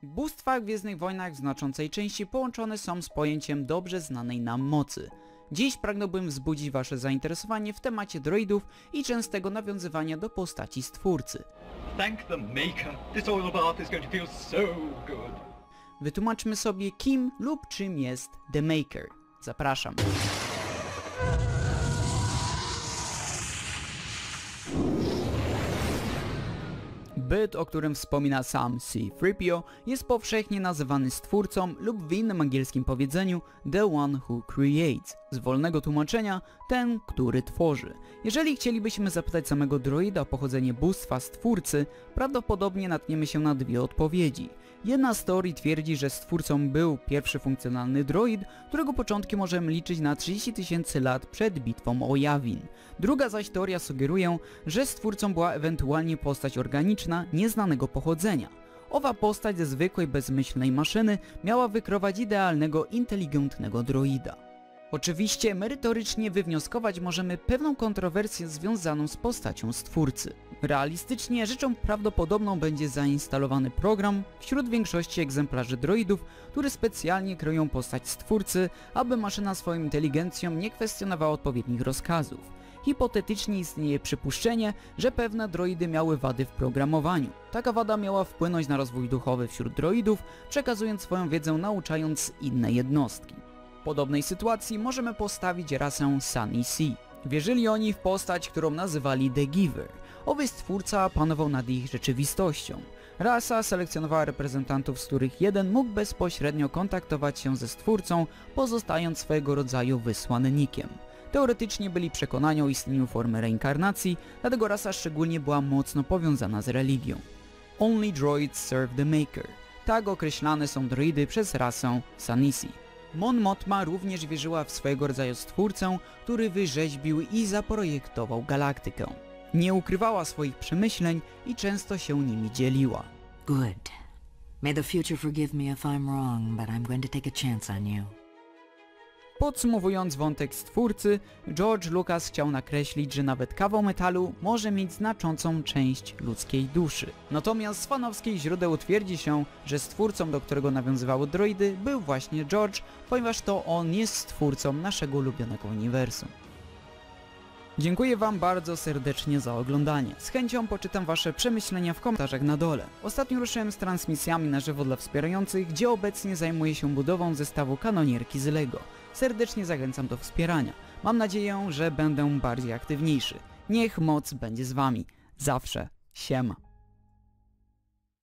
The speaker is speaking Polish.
Bóstwa w Gwiezdnych Wojnach w znaczącej części połączone są z pojęciem dobrze znanej nam mocy. Dziś pragnąłbym wzbudzić wasze zainteresowanie w temacie droidów i częstego nawiązywania do postaci Stwórcy. Thank the Maker. This oil bath is going to feel so good. Wytłumaczmy sobie, kim lub czym jest The Maker. Zapraszam. Byt, o którym wspomina sam C-3PO, jest powszechnie nazywany Stwórcą lub w innym angielskim powiedzeniu The One Who Creates, z wolnego tłumaczenia ten, który tworzy. Jeżeli chcielibyśmy zapytać samego droida o pochodzenie bóstwa Stwórcy, prawdopodobnie natkniemy się na dwie odpowiedzi. Jedna z teorii twierdzi, że Stwórcą był pierwszy funkcjonalny droid, którego początki możemy liczyć na 30 000 lat przed bitwą o Yavin. Druga zaś teoria sugeruje, że Stwórcą była ewentualnie postać organiczna nieznanego pochodzenia. Owa postać ze zwykłej, bezmyślnej maszyny miała wykreować idealnego, inteligentnego droida. Oczywiście merytorycznie wywnioskować możemy pewną kontrowersję związaną z postacią Stwórcy. Realistycznie rzeczą prawdopodobną będzie zainstalowany program wśród większości egzemplarzy droidów, które specjalnie kreują postać Stwórcy, aby maszyna swoją inteligencją nie kwestionowała odpowiednich rozkazów. Hipotetycznie istnieje przypuszczenie, że pewne droidy miały wady w programowaniu. Taka wada miała wpłynąć na rozwój duchowy wśród droidów, przekazując swoją wiedzę, nauczając inne jednostki. W podobnej sytuacji możemy postawić rasę Sunny Sea. Wierzyli oni w postać, którą nazywali The Giver. Owy Stwórca panował nad ich rzeczywistością. Rasa selekcjonowała reprezentantów, z których jeden mógł bezpośrednio kontaktować się ze Stwórcą, pozostając swego rodzaju wysłannikiem. Teoretycznie byli przekonani o istnieniu formy reinkarnacji, dlatego rasa szczególnie była mocno powiązana z religią. Only droids serve the Maker. Tak określane są droidy przez rasę Sunny Sea. Mon Mothma również wierzyła w swojego rodzaju Stwórcę, który wyrzeźbił i zaprojektował galaktykę. Nie ukrywała swoich przemyśleń i często się nimi dzieliła. Good. May the future forgive me if I'm wrong, but I'm going to take a chance on you. Podsumowując wątek Stwórcy, George Lucas chciał nakreślić, że nawet kawał metalu może mieć znaczącą część ludzkiej duszy. Natomiast z fanowskich źródeł twierdzi się, że Stwórcą, do którego nawiązywały droidy, był właśnie George, ponieważ to on jest Stwórcą naszego ulubionego uniwersum. Dziękuję wam bardzo serdecznie za oglądanie. Z chęcią poczytam wasze przemyślenia w komentarzach na dole. Ostatnio ruszyłem z transmisjami na żywo dla wspierających, gdzie obecnie zajmuję się budową zestawu kanonierki z LEGO. Serdecznie zachęcam do wspierania. Mam nadzieję, że będę bardziej aktywniejszy. Niech moc będzie z wami. Zawsze. Siema.